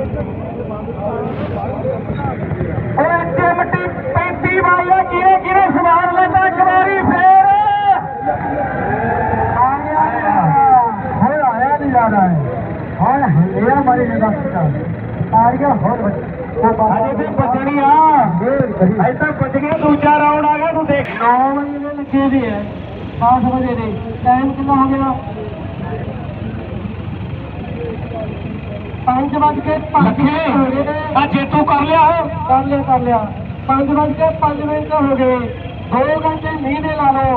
चिमटी 35 वाले गिरे गिरे सवार लेता एक बारी फिर आया नहीं जा रहा है और हिलिया हमारी जगह आ गया अजे भी बचनी अजे तक बच गया दूसरा राउंड आ गया तू देख 9 बजे लिखी भी है 5 बजे दे टाइम कितना हो गया 5:05 जेतू कर लिया 5:05 हो गए 2 घंटे नींद ला लो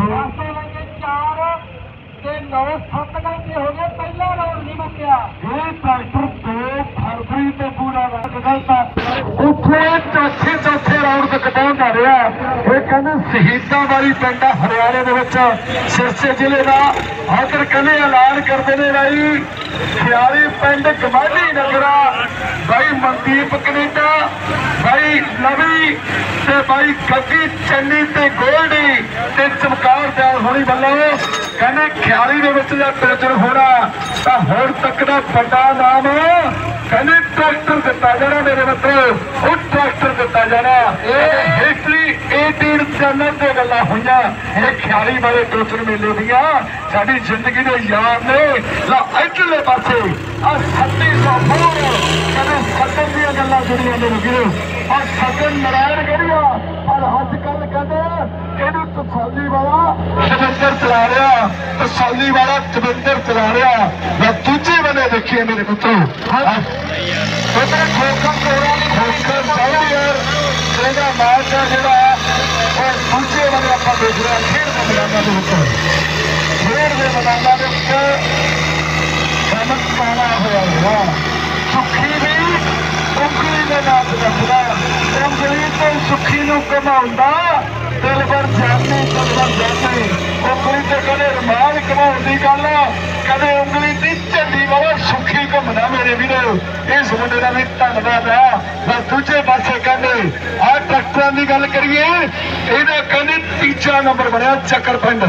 4 ਤੇ 9-7 घंटे हो गए पहला राउंड नहीं बचा ये ट्रैक्टर 2 फरवरी ਤੇ ਪੂਰਾ ਗਲਤਾ ਉੱਥੇ ਚੌਥੇ ਰਾਉਂਡ ਤੱਕ ਪਹੁੰਚ ਰਿਹਾ ਇਹ ਕਹਿੰਦੇ ਸ਼ਹੀਦਾਂ ਵਾਲੀ ਪਿੰਡ ਹਰਿਆਣੇ ਦੇ ਵਿੱਚ ਸਿਰਸੇ ਜ਼ਿਲ੍ਹੇ ਦਾ ਆਖਰ ਕਹਿੰਦੇ ਐਲਾਨ ਕਰਦੇ ਨੇ ਬਾਈ ਖਿਆਲੀ ਪਿੰਡ ਗਮਾਢੀ ਨਗਰਾ ਬਾਈ ਮਨਦੀਪ ਕਨੇਡਾ ਬਾਈ ਲਵੀ ਤੇ ਬਾਈ ਗੱਗੀ ਚੰਨੀ ਤੇ ਗੋਲਡੀ ਤੇ ਚਮਕਾਰ ਦਿਆਲ ਹੋਣੀ ਵੱਲੋਂ ਕਹਿੰਦੇ ਖਿਆਲੀ ਦੇ ਵਿੱਚ ਜਾਂ ਟੋਚਰ ਹੋਣਾ ਤਾਂ ਹੁਣ ਤੱਕ ਦਾ ਵੱਡਾ ਨਾਮ ਕਹਿੰਦੇ ਟਰੈਕਟਰ ਦਿੱਤਾ ਜਾਣਾ ਮੇਰੇ ਮਤਲਬ ਉਹ ਟਰੈਕਟਰ ਦਿੱਤਾ ਜਾਣਾ ਇਹ ਹਿਸਟਰੀ 18 ਚੈਨਲ ਤੇ ਗੱਲਾਂ ਹੋਈਆਂ ਇਹ ਖਿਆਲੀ ਵਾਲੇ ਟੋਚਰ ਮੇਲੇ ਦੀਆਂ ਸਾਡੀ ਜ਼ਿੰਦਗੀ ਦੇ ਯਾਰ ਨੇ ਲਾ ਇੱਧਰਲੇ ਪਾਸੇ ਆ 3704 ਕਹਿੰਦੇ ਸੱਜਣ ਦੀਆਂ ਗੱਲਾਂ ਜੁੜੀਆਂ ਨੇ ਵੀਰੋ ਆ ਸੱਜਣ ਨਰਾਇਣ ਗੜੀਆ ਪਰ ਅੱਜ ਕੱਲ ਕਹਿੰਦੇ ਇਹਨੂੰ ਤਸੱਲੀ ਵਾਲਾ ਦਵਿੰਦਰ ਚਲਾ ਰਿਹਾ ਤਸੱਲੀ ਵਾਲਾ ਦਵਿੰਦਰ ਚਲਾ ਰਿਹਾ ਮੈਂ ਦੂਜੇ ਬੰਨੇ ਦੇਖੀਏ ਮੇਰੇ ਪੁੱਤਰੋ ਉਧਰ ਖੋਖਾ ਕੋਰਾ ਖੋਖਾ ਸਾਹਮਣੇ ਯਾਰ ਇਹਦਾ ਮੈਚ ਹੈ ਜਿਹੜਾ ਉਹ ਦੂਜੇ ਬੰਨੇ ਆਪਾਂ ਦੇਖ ਰਹੇ ਹਾਂ ਖੇਡ ਦੇ ਮੈਦਾਨਾਂ ਦੇ ਵਿੱਚ ਖੇਡ ਦੇ ਮੈਦਾਨਾਂ ਦੇ ਵਿੱਚ ਸਮਝ ਪਾਣਾ ਹੋਇਆ ਸੁੱਖੀ ਵੀ ਉਂਗਲੀ ਦੇ ਨਾਲ ਰੱਖਦਾ ਉਂਗਲੀ ਤੋਂ ਸੁੱਖੀ ਨੂੰ ਘਮਾਉਂਦਾ ਦਿਲ ਭਰ ਜਾਣੇ ਉਂਗਲੀ ਤੇ ਕਦੇ ਰੁਮਾਲ ਘਮਾਉਣ ਦੀ ਗੱਲ ਕਦੇ ਉਂਗਲੀ ਦੀ ਝੰਡੀ ਵਾਲਾ ਸੁੱਖੀ ਘੁੰਮਦਾ ਮੇਰੇ ਵੀਰੋ ਇਸ ਮੁੰਡੇ ਦਾ ਵੀ ਧੰਨਵਾਦ ਆ ਪਰ ਦੂਜੇ ਪਾਸੇ ਕਹਿੰਦੇ ਆਹ ਟਰੈਕਟਰਾਂ ਦੀ ਗੱਲ ਕਰੀਏ ਇਹਦਾ ਕਹਿੰਦੇ ਤੀਜਾ ਨੰਬਰ ਬਣਿਆ ਚੱਕਰ ਪਿੰਡ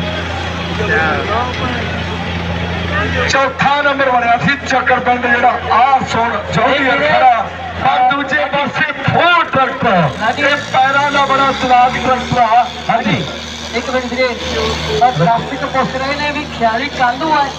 ਚੌਥਾ ਨੰਬਰ ਬਣਿਆ ਸੀ ਚੱਕਰ ਪਿੰਡ ਜਿਹੜਾ ਆਹ ਸੁਣ ਚੌਧਰੀ ਖੜਾ ਪਰ ਦੂਜੇ ਪਾਸੇ ਫੋਰ ਟਰੈਕਟਰ ਇਹ ਪੈਰਾਂ ਦਾ ਬੜਾ ਚਲਾਕ ਟਰੈਕਟਰ ਆ ਹਾਂਜੀ ਇੱਕ ਮਿੰਟ ਵੀਰੇ ਬਸ ਰਾਸਤੇ ਪੁੱਛ ਰਹੇ ਨੇ ਵੀ ਖਿਆਲੀ ਚਾਲੂ ਆ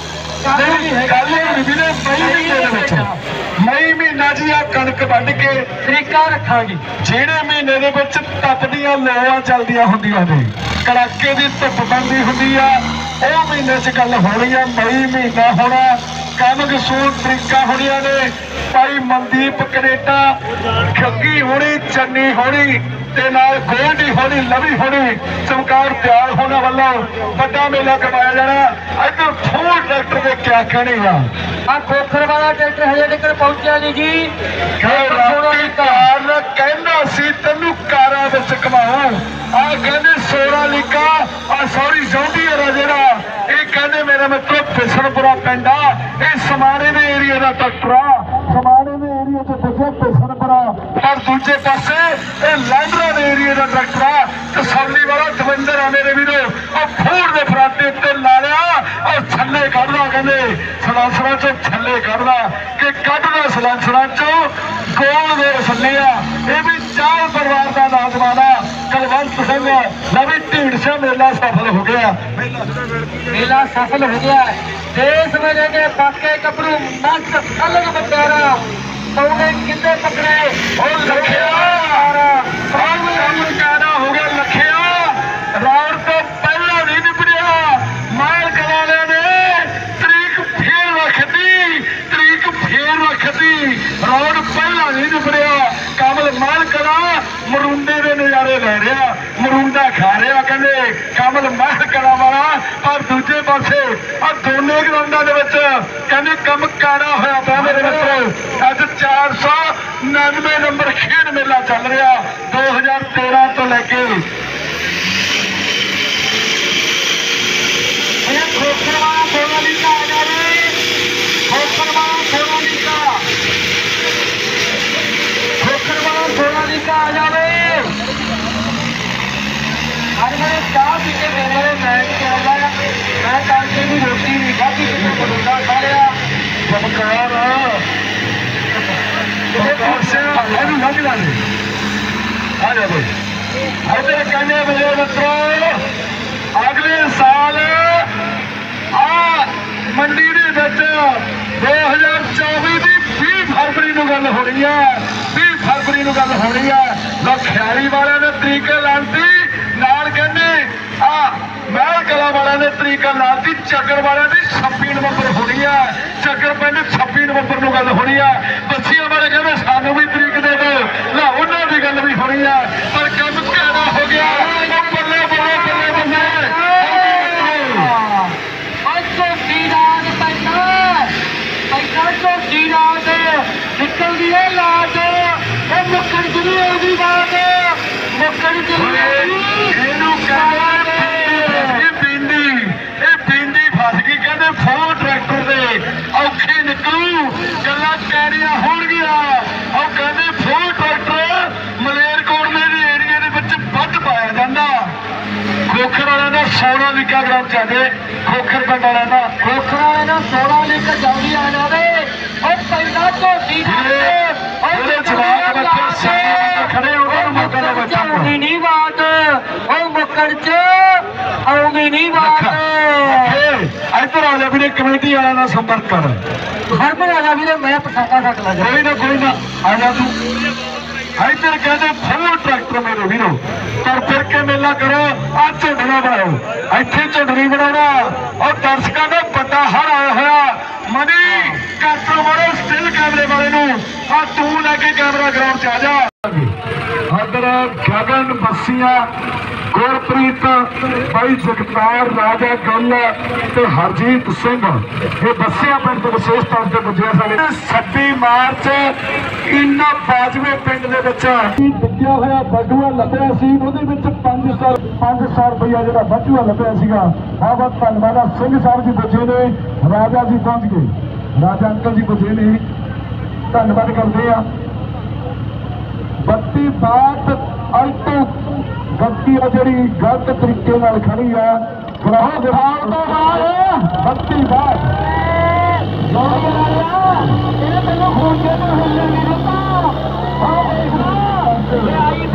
ਮਈ ਮਹੀਨਾ ਜੀ ਆ ਕਣਕ ਵੱਢ ਕੇ ਤਰੀਕਾ ਰੱਖਾਂਗੇ ਜਿਹੜੇ ਮਹੀਨੇ ਦੇ ਵਿੱਚ ਤਪਦੀਆਂ ਲੋਆਂ ਚੱਲਦੀਆਂ ਹੁੰਦੀਆਂ ਨੇ ਕੜਾਕੇ ਦੀ ਧੁੱਪ ਪੈਂਦੀ ਹੁੰਦੀ ਆ ਉਹ ਮਹੀਨੇ 'ਚ ਗੱਲ ਹੋਣੀ ਆ ਮਈ ਮਹੀਨਾ ਹੋਣਾ ਕੰਮ ਕਸੂਰ ਤਰੀਕਾ ਹੋਣੀਆਂ ਨੇ ਭਾਈ ਮਨਦੀਪ ਕਨੇਡਾ ਗੱਗੀ ਹੋਣੀ ਚੰਨੀ ਹੋਣੀ ਤੇ ਨਾਲ ਗੋਲਡੀ ਹੋਣੀ ਲਵੀ ਹੋਣੀ ਚਮਕਾਰ ਦਿਆਲ ਹੋਣਾ ਵੱਲੋਂ ਵੱਡਾ ਮੇਲਾ ਕਰਵਾਇਆ ਜਾਣਾ ਇੱਧਰ ਫੋਰ ਟਰੈਕਟਰ ਦੇ ਕਿਆ ਕਹਿਣੇ ਆ ਖੋਖਰ ਵਾਲਾ ਟਰੈਕਟਰ ਹਜੇ ਤੱਕ ਪਹੁੰਚਿਆ ਨਹੀਂ ਜੀ ਕਾਰ ਕਹਿੰਦਾ ਸੀ ਤੈਨੂੰ ਕਾਰਾਂ ਵਿੱਚ ਘਮਾਉ ਆ ਕਹਿੰਦੇ ਸੋਰਾ ਲੀਕਾ ਆ ਸੌਰੀ ਜੌਂਡੀਅਰ ਆ ਜਿਹੜਾ ਇਹ ਕਹਿੰਦੇ ਮੇਰਾ ਮਿੱਤਰ ਫਿਸਣਪੁਰਾ ਪਿੰਡ ਆ ਇਹ ਸਮਾਣੇ ਦੇ ਏਰੀਆ ਦਾ ਟਰੈਕਟਰ ਆ ਸਮਾਣੇ ਦੇ ਏਰੀਆ 'ਚ ਪੁੱਜਿਆ ਫਿਸਣਪੁਰਾ ਪਰ ਦੂਜੇ ਪਾਸੇ ਇਹ ਲਾਂਡਰਾ ਦੇ ਏਰੀਆ ਦਾ ਟਰੈਕਟਰ ਆ ਤਸੱਲੀ ਵਾਲਾ ਦਵਿੰਦਰ ਆ ਮੇਰੇ ਵੀਰੋ ਉਹ ਫੂਡ ਦੇ ਫਰਾਟੇ ਉੱਤੇ ਲਾ ਲਿਆ ਔਰ ਥੱਲੇ ਕੱਢਦਾ ਕਹਿੰਦੇ ਸਲਾਂਸਰਾਂ 'ਚੋਂ ਥੱਲੇ ਕੱਢਦਾ ਕਿ ਕੱਢਦਾ ਸਲਾਂਸਰਾਂ 'ਚੋਂ ਗੋਲ ਦੇ ਰਸੱਲੇ ਆ ਇਹ ਵੀ ਚਾਹ ਪਰਿਵਾਰ ਦਾ ਨੌਜਵਾਨ ਆ ਕੁਲਵੰਤ ਸਿੰਘ ਲਵੀ ਢੀਂਡਸਾ ਮੇਲਾ ਸਫਲ ਹੋ ਗਿਆ ਮੇਲਾ ਸਫਲ ਹੋ ਗਿਆ देश में लेके पक्के कपड़ू मस्त अलग बचारा पौने कितने पकड़े और लखिया हो गया लखिया राउंड तो पहला नहीं निपड़िया माल कलाने ने तरीक फेर रख दी राउंड पहला नहीं निपड़िया कामल माल कला मरुंडे के नजारे ले रहा मरुंडा खा रहा कहते कामल महल कला वाला और दूजे पासे आ दोनों ग्राउंडा कहते कम काड़ा होया पा मेरे मित्रों अज 499 नंबर खेड मेला चल रहा 2013 तो लैके आ जाए अरे मैंने चाह पी के मेरे मैच खेलना मैं तड़के की रोटी नहीं खाती मुंडा खा लिया चमकार ला दे आ जा भाई इधर कहने मेरे मित्रों अगले साल आ मंडी दे विच 2024 की 20 फरवरी नूं गल होनी है 20 फरवरी नूं गल होनी है लो खियारी वाले ने तरीके लाती नाल कहने आ महल कला वाले ने तरीका लाती चक्कर वाले की 26 नवंबर होनी है चक्कर पिंड 26 नवंबर नूं गल होनी है बच्चियां वाले कहते सानू भी तरीक दे दो ला उन्होंने भी गल भी होनी है पर कम कहना हो गया बल्ले बल्ले बल्ले बल्ले निकल दी है लाज मुक्कड़ जुड़ी होगी बात मुक्कड़ पींदी फस गई कहते फोन ट्रैक्टर दे औखी निकलू गल्लां कैरियां होणगियां और कहते फोन ट्रैक्टर मलेरकोटले दे एरिया दे विच वध पाया जांदा खोखर वाले का 16 लीका ग्राम जाके खोखर पिंड वाले का खोखर वाले का 16 लीक जल्दी आ जाए और पहला झोटी खड़े होगी नहीं बात और मुक्कड़ च आऊगी नहीं बात इधर आ जा भी कमेटी वाला ना संपर्क कर हर में आ जा भी मैं पटाखा कट लगा कोई ना आ जा तू इधर कहते फुल ट्रैक्टर मेरे वीरो पर फिर के मेला करो आ झुंडना बनाओ इतने झुंडनी बनाना और दर्शकों का बड़ा हर आया हुआ मनी कैप्टन वाले स्टिल कैमरे वाले आ तू लैके कैमरा ग्राउंड च आ जा इधर गगन बसिया गुरप्रीत भाई जगतार राजा गल हरजीत सिंह ये बसिया पिंड विशेष तौर पर पुजे साले 26 मार्च इन्ना बाजवे पिंड डिग्या हुआ बटूआ लभ्या सी 500 रुपया जो बटूआ लभ्या सीगा बहुत बहुत धन्यवाद सिंह साहब जी पुजे ने राजा जी पहुंच गए राजा अंकल जी पुजे ने धन्यवाद करते हैं 32 बात अज तो गलती है जी गलत तरीके खड़ी है ग्राहक विभाग तो बाद 32 बात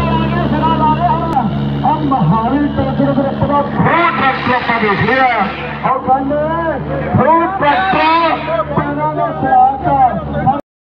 महारी ट्रैक्टर देख लिया